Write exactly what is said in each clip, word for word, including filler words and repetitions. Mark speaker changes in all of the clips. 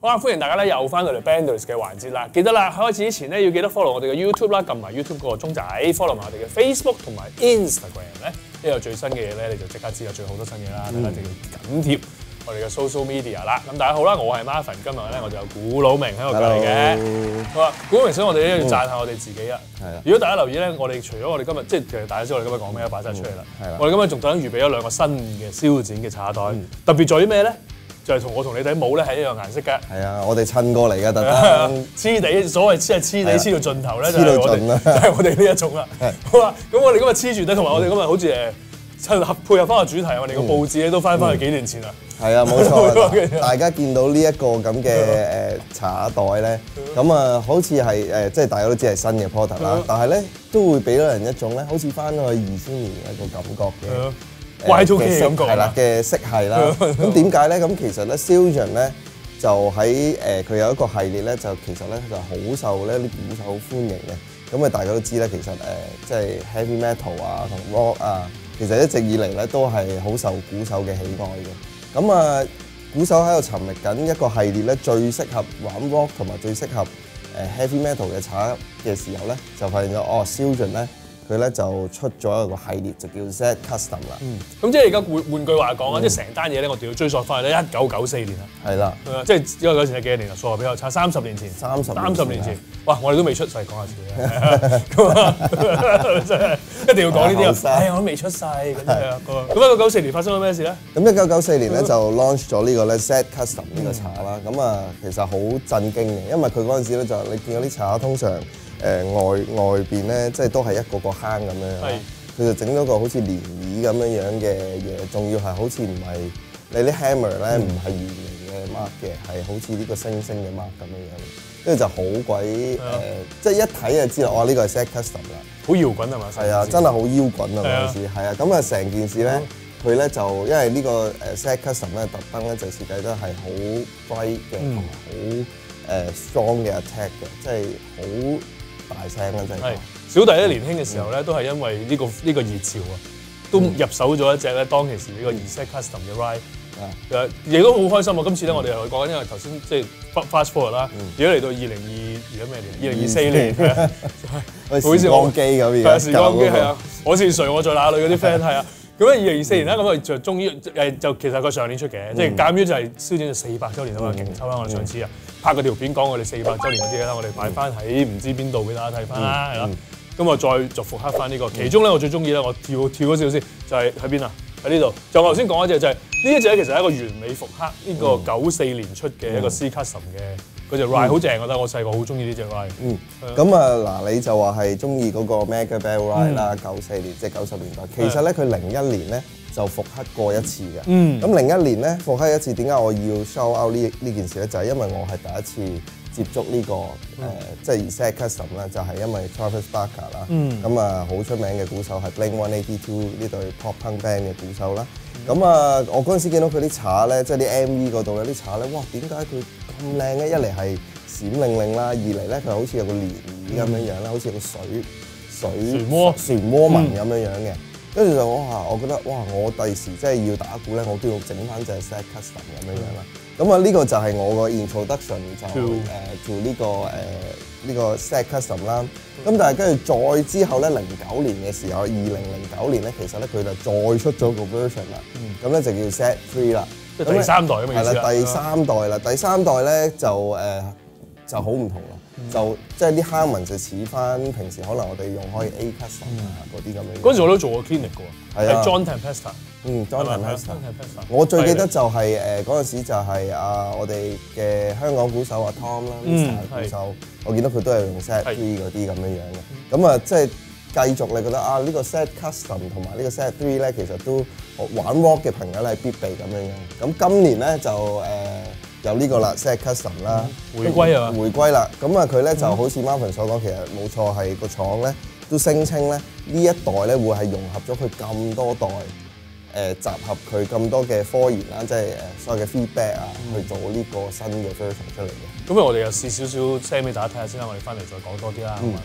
Speaker 1: 好啦，歡迎大家咧又翻到嚟 Bandless 嘅環節啦。記得啦，開始之前咧要記得 follow 我哋嘅 YouTube 啦，撳埋 YouTube 嗰個鐘仔 ，follow 埋我哋嘅 Facebook 同埋 Instagram 咧，呢有最新嘅嘢咧，你就即刻知道最好多新嘢啦。大家就要緊貼我哋嘅 social media 啦。咁大家好啦，我係 Marvin，今日咧我就有古老明喺度隔離嘅。好啦，古老明，所以我哋咧要讚下我哋自己啊。係啊。如果大家留意咧，我哋除咗我哋今日即係其實大家知我哋今日講咩擺晒出嚟啦。係啦。我哋今日仲特登預備咗兩個新嘅燒剪嘅茶袋，特別在於咩咧？就係同我同你頂帽咧係一樣顏色嘅。係啊，我哋襯過嚟嘅，特登黐地，所謂黐係黐地黐到盡頭咧，就係我哋就係我哋呢一種啦。好啦，咁我哋今日黐住咧，同埋我哋今日好似誒合配合翻個主題，我哋個佈置咧都翻返去幾年前啦。係啊，冇錯。大家見到呢一個咁嘅誒茶袋咧，咁啊好似係誒即係大家都知係新嘅 product 啦，但係咧都會俾到人一種咧好似翻去二千年嘅一個感覺嘅。Y two K 嘅感覺係啦嘅色系啦，咁點解咧？咁其實咧 Zildjian 咧就喺誒佢有一個系列咧，就其實咧就好受咧啲鼓手好歡迎嘅。咁啊大家都知咧，其實誒即係 heavy metal 啊同 rock 啊，其實一直以嚟咧都係好受鼓手嘅喜愛嘅。咁啊鼓手喺度尋覓緊一個系列咧，最適合玩 rock 同埋最適合誒 heavy metal 嘅茶嘅時候咧，就發現咗哦 Zildjian 咧。佢咧就出咗一個系列，就叫 Z Custom 啦。嗯，咁即係而家換換句話講啊，即係成單嘢咧，我哋要追溯翻去咧一九九四年啦。係啦，即係一九九四年係幾多年啊？數學比較差，三十年前。三十三十年前，哇！我哋都未出世，講下笑嘅。咁啊，真係一定要講呢啲啊！係我都未出世咁樣。咁一九九四年發生咗咩事咧？咁一九九四年咧就 launch 咗呢個咧 Z Custom 呢個茶啦。咁啊，其實好震驚嘅，因為佢嗰陣時咧就你見到啲茶通常。誒、呃、外外邊咧，即係都係一個個坑咁樣，佢就整咗個好似漣漪咁樣樣嘅嘢，仲要係好似唔係你啲 hammer 咧，唔係圓形嘅 mark 嘅，係好似呢個星星嘅 mark 咁樣樣，跟住就好鬼誒，即係一睇就知道，哇！呢個係 Z Custom 啦，好搖滾係嘛？係啊，真係好搖滾啊嗰陣時，係啊，咁啊成件事咧，佢咧就因為呢個誒 Z Custom 咧特登咧就設計得係好 bright 嘅，同埋好誒 strong 嘅 attack 嘅，即係好。大聲啊！真係小弟咧年輕嘅時候咧，都係因為呢個呢個熱潮啊，都入手咗一隻咧當其時呢個 Z Custom 嘅 ride，誒亦都好開心啊！今次咧我哋又講緊，因為頭先即係 fast forward 啦，而家嚟到二零二而家咩年？二零二四年，好似時光機咁樣，係啊時光機係啊，我是誰我在哪裏嗰啲 friend 係啊，咁咧二零二四年啦，咁啊就終於誒就其實佢上年出嘅，即係鑑於就係燒剪就四百週年啊嘛，勁抽啦！我哋上次啊。拍個條片講我哋四百週年嗰啲嘢啦，我哋擺翻喺唔知邊度俾大家睇翻啦，係啦。咁我再就復刻翻呢個，其中咧我最中意咧，我跳跳嗰少少先，就係喺邊啊？喺呢度。就我頭先講嗰隻就係呢一隻咧，其實係一個完美復刻呢個九四年出嘅一個 Z Custom 嘅嗰隻 ride，好正，我覺得我細個好中意呢隻 ride。嗯。咁啊嗱，你就話係中意嗰個 Mega Bell ride 啦，九四年即係九十年代。其實咧，佢零一年咧。就復刻過一次嘅，咁零一年咧復刻一次，點解我要 show out 呢呢件事咧？就係、是、因為我係第一次接觸呢、這個誒、嗯呃，即係 Z Custom 啦，就係因為 Travis Barker 啦，咁啊好出名嘅鼓手係 Blink one eighty-two 呢隊 pop punk band 嘅鼓手啦。咁啊、嗯，我嗰陣時見到佢啲茶咧，即係啲 M V 嗰度咧啲茶咧，哇！點解佢咁靚咧？一嚟係閃靈靈啦，二嚟咧佢好似有個漣漪咁樣樣啦，好似有個水水漩渦漩渦紋咁樣樣嘅。跟住就哇，我覺得哇，我第時真係要打鼓咧，我都要整翻隻 Z Custom 咁樣樣啦。咁啊，呢個就係我個 introduction 就誒做呢個誒呢個 Z Custom 啦。咁但係跟住再之後咧，零九年嘅時候，二零零九年咧，其實咧佢就再出咗個 version 啦。咁咧就叫 Z three 啦，即係第三代咁嘅意思啦。係啦，第三代啦，第三代咧就誒就好唔同啦。就即係啲坑紋就似翻平時可能我哋用開 A Custom 啊嗰啲咁樣。嗰陣時我都做過 clinic 嘅喎，係 John Tempesta。嗯 ，John Tempesta。我最記得就係誒嗰陣時就係啊我哋嘅香港鼓手阿 Tom 啦 ，Mister 鼓手，我見到佢都係用 Z three 嗰啲咁樣樣嘅。咁啊即係繼續你覺得啊呢個 Z Custom 同埋呢個 Z three 咧，其實都玩 rock 嘅朋友咧係必備咁樣樣。咁今年咧就誒。有呢個啦 ，Z Custom 啦，回歸啊，回歸啦。咁啊，佢咧就好似 Marvin 所講，其實冇錯係個廠咧都聲稱咧呢一代咧會係融合咗佢咁多代誒集合佢咁多嘅科研啦，即係誒所有嘅 feedback 啊，去做呢個新嘅 version 出嚟嘅。咁我哋又試少少聲俾大家睇下先啦，我哋翻嚟再講多啲啦。嗯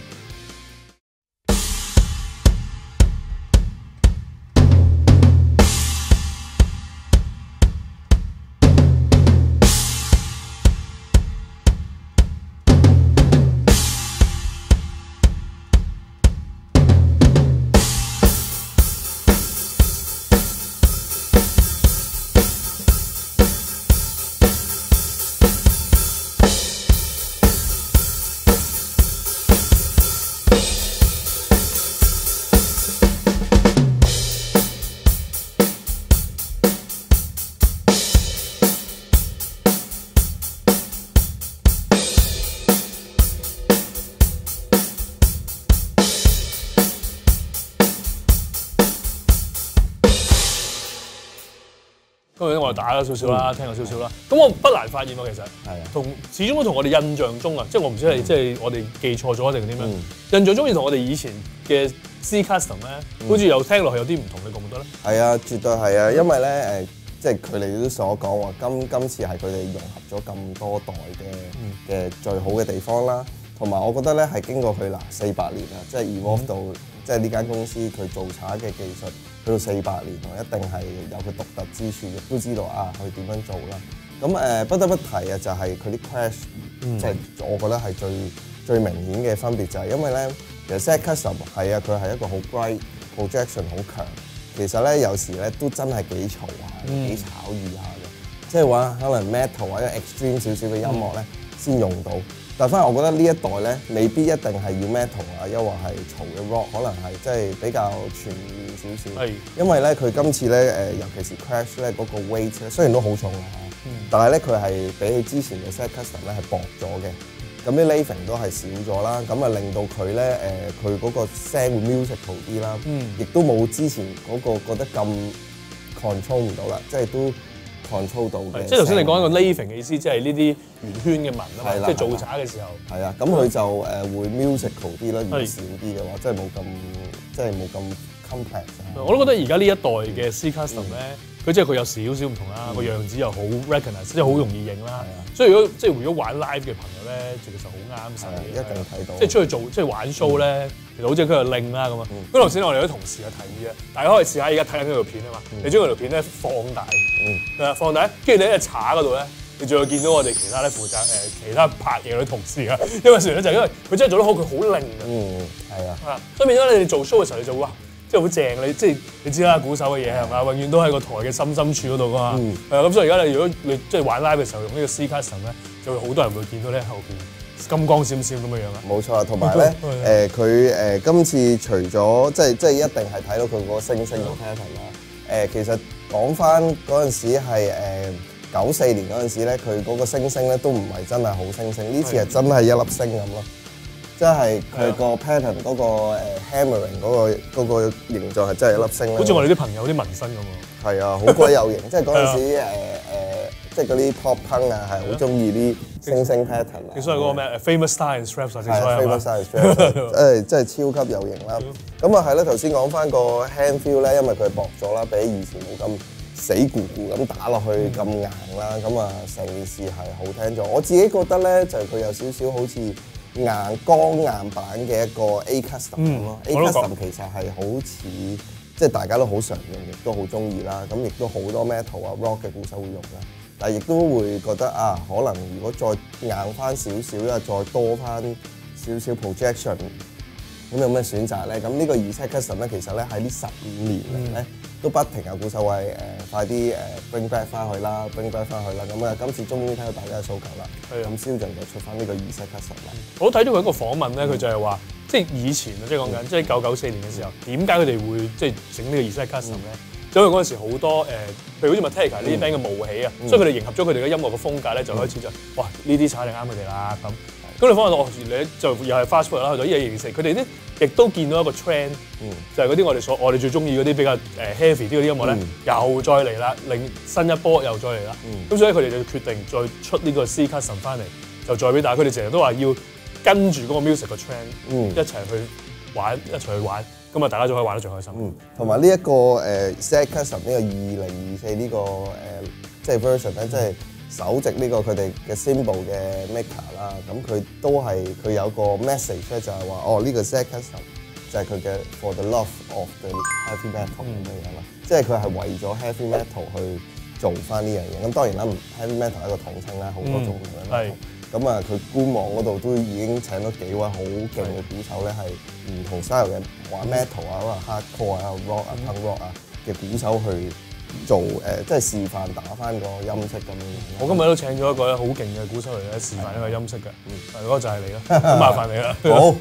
Speaker 1: 當然我哋打咗少少啦，聽咗少少啦。咁我不難發現喎，其實
Speaker 2: 係啊，
Speaker 1: 同始終都同我哋印象中啊，即係我唔知係即係我哋記錯咗定點樣。印象中要同我哋以前嘅 C Custom 咧，好似又聽落去有啲唔同，你覺唔覺得咧？
Speaker 2: 係啊，絕對係啊，因為咧誒，即係佢哋都所講話，今今次係佢哋融合咗咁多代嘅嘅最好嘅地方啦。同埋我覺得咧係經過佢嗱四百年啦，即係 evolve 到即係呢間公司佢做茶嘅技術去到四百年，我一定係有佢獨特之處，亦都知道啊佢點樣做啦。咁誒、呃、不得不提啊，就係佢啲 crash，即係、嗯、我覺得係最最明顯嘅分別就係因為咧，其實 Z Custom 係啊，佢係一個好 bright projection 好強，其實咧有時咧都真係幾嘈下，幾炒耳下嘅，即係話可能 metal 或者 extreme 少少嘅音樂咧先用到。但反而我覺得呢一代咧，未必一定係要 metal 啊，又或係嘈嘅 rock，可能係即係比較全面少少。係。因為咧，佢今次咧誒，尤其是 Crash 咧嗰個 weight 咧，雖然都好重啊，嗯、但係咧佢係比起之前嘅 Z Custom 咧係薄咗嘅。咁啲 layering 都係少咗啦，咁啊令到佢咧誒，佢嗰個聲會 musical 啲啦，亦、嗯、都冇之前嗰個覺得咁 control 唔到啦，即係都 control 到嘅。即係頭先你講一個 layering 嘅意思，即係呢啲圓圈嘅紋啊嘛，即係做茶嘅時候。係啊，咁佢就誒會 musical 啲啦，如果少啲嘅話，即係冇咁即係冇咁 complex。我都覺得而家呢一代嘅 C Custom 咧，佢即係佢有少少唔同啦，個樣子又好 recognize，即係好容易認啦。所以如果即係如果玩 live 嘅朋友咧，其實好啱晒。一定睇到。即係出去做即係玩 show 咧，其實好似佢又拎啦咁啊。咁頭先我哋啲同事嘅提議啊，大家可以試下而家睇緊呢條片啊嘛，你將嗰條片咧放大，係啊放大，跟住你喺茶嗰度咧，你仲會見到我哋其他咧負責誒其他拍嘢嗰啲同事啊。因為成日咧就係因為佢真係做得好，佢好拎啊。嗯，係啊。啊，所以變咗你哋做 show 嘅時候，你就會哇〜即係好正，你即係你知啦，鼓手嘅嘢係咪？永遠都喺個台嘅深深處嗰度噶嘛。係啊，咁所以而家你如果你即係玩 live 嘅時候用呢個 C Custom 咧，就會好多人會見到咧後邊金光閃閃咁嘅樣啦。冇錯啊，同埋咧誒佢誒今次除咗即係即係一定係睇到佢嗰個星星嘅 pattern 啦。誒其實講翻嗰陣時係誒九四年嗰陣時咧，佢嗰個星星咧都唔係真係好星星，呢次係真係一粒星咁咯。即係佢個 pattern 嗰個誒 hammering 嗰個嗰個形狀係真係一粒星咧，好似我哋啲朋友啲紋身咁喎。係啊，好鬼有型！即係嗰陣時誒誒，即係嗰啲 pop punk 啊，係好中意啲星星 pattern 啊。所以嗰個咩 famous style and straps 啊，係 famous style and straps，誒真係超級有型啦。咁啊係啦，頭先講翻個 hand feel 咧，因為佢係薄咗啦，比起以前冇咁死咕咕咁打落去咁硬啦，咁啊成件事係好聽咗。我自己覺得咧，就係佢有少少好似硬鋼硬版嘅一個 A Custom 咁咯。A Custom 其實係好似即係大家都好常用，亦都好中意啦。咁亦都好多 metal 啊 rock 嘅鼓手會用啦。但係亦都會覺得啊，可能如果再硬翻少少，因為再多翻少少 projection， 咁有咩選擇咧？咁呢個二 Z Custom 咧，其實咧喺呢十五年嚟咧，都不停有鼓手話誒快啲誒 bring back 翻去啦 ，bring back 翻去啦。咁啊，今次終於聽到大家嘅訴求啦。係啊。咁 Siljan就出翻呢個二 Z Custom 啦。我睇咗佢一個訪問咧，佢就係話，即係以前啊，即係講緊，即係一九九四年嘅時候，點解佢哋會即係整呢個二 Z Custom 咧？因為嗰陣時好多誒，譬如好似 Metallica 呢啲 band 嘅冒起啊，所以佢哋迎合咗佢哋嘅音樂嘅風格咧，就開始就哇呢啲茶就啱佢哋啦咁。咁你訪問到，你就又係 fast forward 啦，去到一二零四，佢哋咧亦都見到一個 trend，就係嗰啲我哋所我哋最中意嗰啲比較誒 heavy 啲嗰啲音樂咧，又再嚟啦，另新一波又再嚟啦。咁所以佢哋就決定再出呢個 C Custom 翻嚟，就再俾大家。佢哋成日都話要跟住嗰個 music 嘅 trend 一齊去玩，一齊去玩。咁啊，大家就可以玩得最開心。嗯，同埋呢一個誒 Z Custom 呢個二零二四呢個誒即係 version 咧，即係首席呢個佢哋嘅 symbol 嘅 maker 啦。咁佢都係佢有個 message 咧，就係話哦呢個 Z Custom 就係佢嘅 for the love of the heavy metal 咁樣樣啦。即係佢係為咗 heavy metal 去做翻呢樣嘢。咁當然啦，heavy metal 係一個統稱啦，好多種唔同嘅 metal。咁啊，佢官網嗰度都已經請咗幾位好勁嘅鼓手咧，係唔同 style 嘅玩 metal 啊、可能 hardcore 啊、rock 啊、punk rock 啊嘅鼓手去做誒，即係示範打翻個音色咁樣。我今日都請咗一個好勁嘅鼓手嚟咧，示範一個音色嘅。嗯，嗰個就係你啦，咁麻煩你啦。好。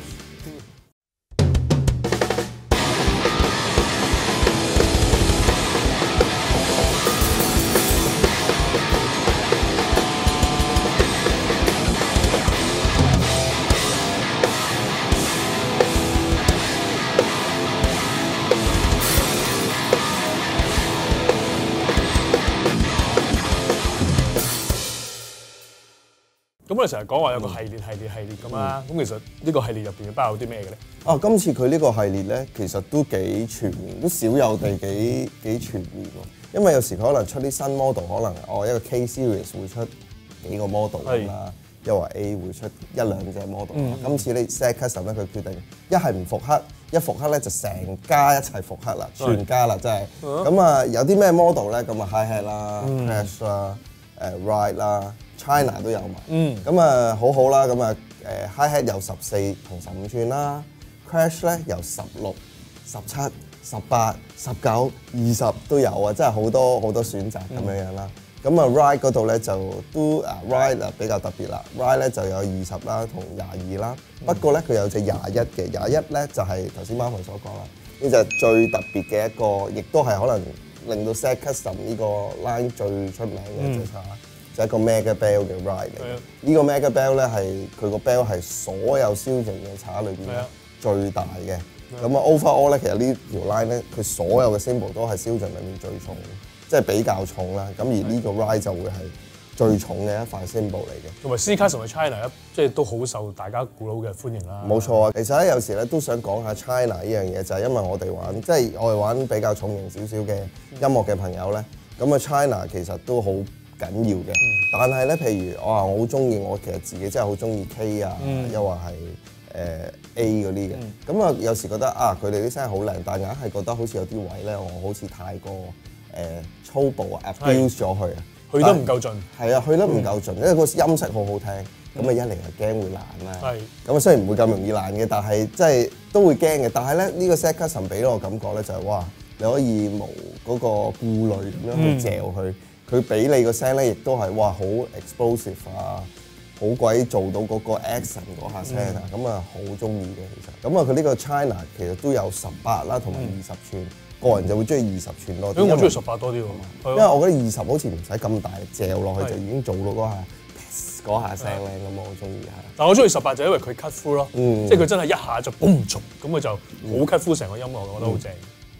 Speaker 1: 你成日講話有個系列、系列、系列咁啦，咁其實呢個系列入邊包有啲咩嘅咧？
Speaker 2: 啊，今次佢呢個系列咧，其實都幾全面，都少有地幾幾全面喎。因為有時佢可能出啲新 model，可能哦一個 K series 會出幾個 model 咁啦，又話 A 會出一兩隻 model。嗯、今次呢 Z Custom 咧，佢決定一係唔復刻，一復刻咧就成家一齊復刻啦，全家啦真係。咁啊有啲咩 model 咧？咁啊 Hi-Hat 啦、嗯、Crash 啦、誒 Ride 啦、China 都有埋。咁啊、嗯、好好啦，咁啊誒 Hi-Hat 有十四同十五寸啦 ，Crash 咧由十六、十七、十八、十九、二十都有啊，真係好多好多選擇咁樣樣啦。咁啊 Ride 嗰度咧就都啊 Ride 啊比較特別啦 ，Ride 咧就有二十啦同廿二啦。不過咧佢有隻廿一嘅，廿一咧就係頭先 Marvin 所講啦，呢隻最特別嘅一個，亦都係可能令到 Z Custom 呢個 line 最出名嘅一隻叉，嗯、就係一個 Mega Bell 嘅 Ride 嚟嘅。呢個 Mega Bell 咧係佢個 bell 係所有蕭盡嘅叉裏邊最大嘅。咁啊 overall 咧，其實呢條 line 咧，佢所有嘅 symbol 都係蕭盡裏面最重，即係比較重啦。咁而呢個 Ride 就會係最重嘅一塊 symbol 嚟嘅。同埋 Z Custom 同埋 China 咧，即係都好受大家古佬嘅歡迎啦。冇錯啊，其實咧有時咧都想講下 China 呢樣嘢，就係因為我哋玩，即係我哋玩比較重型少少嘅音樂嘅朋友咧，咁啊 China 其實都好緊要嘅。嗯、但係咧，譬如我話我好中意，我其實自己真係好中意 K 啊，嗯、又話係。誒 A 嗰啲嘅，咁啊、嗯、有時覺得啊佢哋啲聲好靚，但硬係覺得好似有啲位咧，我好似太過誒、呃、粗暴啊 abuse 咗佢啊，去得唔夠盡。係啊，去得唔夠盡，嗯、因為個音色好好聽，咁啊、嗯、一嚟又驚會爛啦。係。咁啊雖然唔會咁容易爛嘅，但係即係都會驚嘅。但係咧呢、呢個 Z Custom 俾我感覺咧就係、是、哇，你可以無嗰個顧慮咁樣去嚼佢，佢俾、嗯、你個聲咧亦都係哇好 explosive 啊！好鬼做到嗰個 accent 嗰下聲啊，咁啊好中意嘅其實。咁啊佢呢個 China 其實都有十八啦，同埋二十寸。個人就會中意二十寸多啲。咁我中意十八多啲喎。因為我覺得二十好似唔使咁大嚼落去就已經做到嗰下嗰下聲咧，咁我好中意係。但我中意十八就因為佢 cut through 咯，即係佢真係一下就 boom 咁佢就好 cut through 成個音樂，我覺得好正。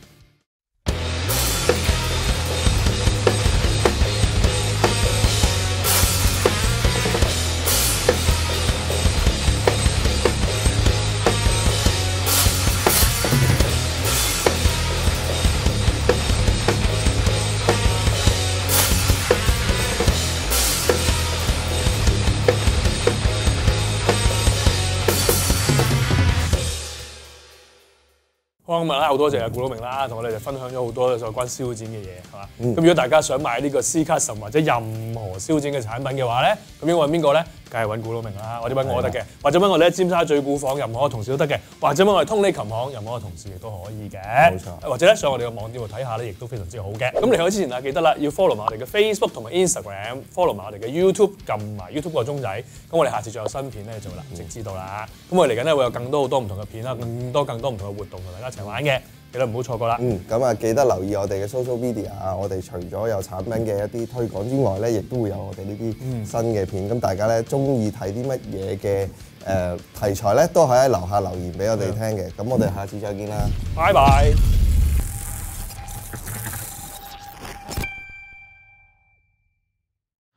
Speaker 2: 今日咧好多謝阿古佬明啦，同我哋就分享咗好多有關燒剪嘅嘢，係嘛？咁、嗯、如果大家想買呢個 Z Custom 或者任何燒剪嘅產品嘅話咧，咁應該揾邊個咧？梗係揾古佬明啦，或者揾我得嘅，的或者揾我哋喺尖沙咀鼓房任何嘅同事都得嘅，或者揾我哋通利琴行任何嘅同事亦都可以嘅。冇錯。或者咧上我哋嘅網店度睇下咧，亦都非常之好嘅。咁離開之前啊，記得啦，要 follow 埋我哋嘅 Facebook 同埋 Instagram，follow 埋我哋嘅 YouTube， 撳埋 YouTube 個鐘仔。咁我哋下次再有新片咧就會立即知道啦。咁、嗯、我哋嚟緊咧會有更多好多唔同嘅片啦，更多更多唔同嘅活動同大家一齊玩嘅。記得唔好錯過啦。嗯，咁啊記得留意我哋嘅 social media 啊，我哋除咗有產品嘅一啲推廣之外咧，亦都會有我哋呢啲新嘅片。咁、嗯、大家咧中意睇啲乜嘢嘅誒題材咧，都可以喺樓下留言俾我哋聽嘅。咁、嗯、我哋下次再見啦，拜拜。